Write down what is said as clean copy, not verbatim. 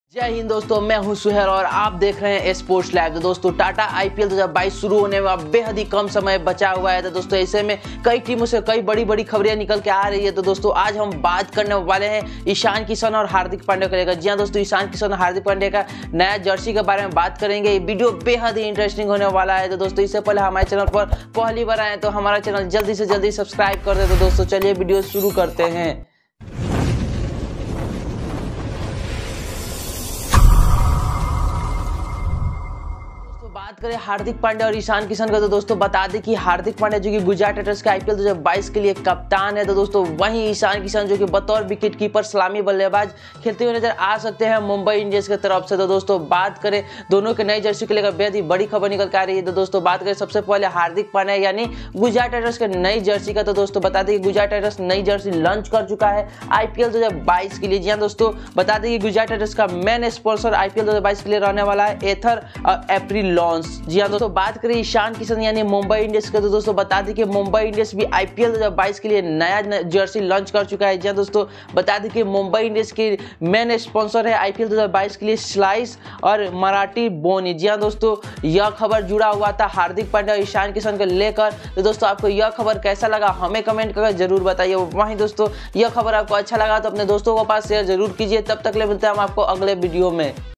जय हिंद दोस्तों, मैं हूं सुहेल और आप देख रहे हैं स्पोर्ट्स लाइव। तो दोस्तों टाटा आईपीएल 2022 शुरू होने में बेहद ही कम समय बचा हुआ है। तो दोस्तों ऐसे में कई टीमों से कई बड़ी बड़ी खबरें निकल के आ रही है। तो दोस्तों आज हम बात करने वाले हैं ईशान किशन और हार्दिक पांड्या को लेकर। जी हाँ दोस्तों, ईशान किशन और हार्दिक पांड्या का नया जर्सी के बारे में बात करेंगे। ये वीडियो बेहद ही इंटरेस्टिंग होने वाला है। तो दोस्तों इससे पहले हमारे चैनल पर पहली बार आए तो हमारा चैनल जल्दी से जल्दी सब्सक्राइब कर दे। तो दोस्तों चलिए वीडियो शुरू करते हैं। बात करें हार्दिक पांड्या और ईशान किशन का, तो दोस्तों बता दें कि हार्दिक पांड्या जो कि गुजरात टाइटंस के आईपीएल 2022 के लिए कप्तान है। तो दोस्तों वहीं ईशान किशन जो कि बतौर विकेट कीपर सलामी बल्लेबाज खेलते हुए नजर आ सकते हैं मुंबई इंडियंस की तरफ से। तो दोस्तों बात करें दोनों के नई जर्सी को लेकर बेहद ही बड़ी खबर निकल के आ रही है। तो दोस्तों बात करें सबसे पहले हार्दिक पांड्या यानी गुजरात टाइटंस के नई जर्सी का। तो दोस्तों बता दें कि गुजरात टाइटंस नई जर्सी लॉन्च कर चुका है आईपीएल 2022 के लिए। जी हाँ दोस्तों, बता दें कि गुजरात टाइटंस का मेन स्पॉन्सर आईपीएल 2022 के लिए रहने वाला है एथर एप्रिल लॉन्च। जी हाँ दोस्तों, बात करें ईशान किशन यानी मुंबई इंडियंस के, तो दोस्तों बता दें कि मुंबई इंडियंस भी आईपीएल 2022 के लिए नया जर्सी लॉन्च कर चुका है। जी हाँ दोस्तों, बता दें कि मुंबई इंडियंस की मेन स्पॉन्सर है आईपीएल 2022 के लिए स्लाइस और मराठी बोनी। जी हाँ दोस्तों, यह खबर जुड़ा हुआ था हार्दिक पांड्या और ईशान किशन को लेकर। तो दोस्तों आपको यह खबर कैसा लगा हमें कमेंट करके जरूर बताइए। वहीं दोस्तों यह खबर आपको अच्छा लगा तो अपने दोस्तों के पास शेयर जरूर कीजिए। तब तक ले मिलते हैं हम आपको अगले वीडियो में।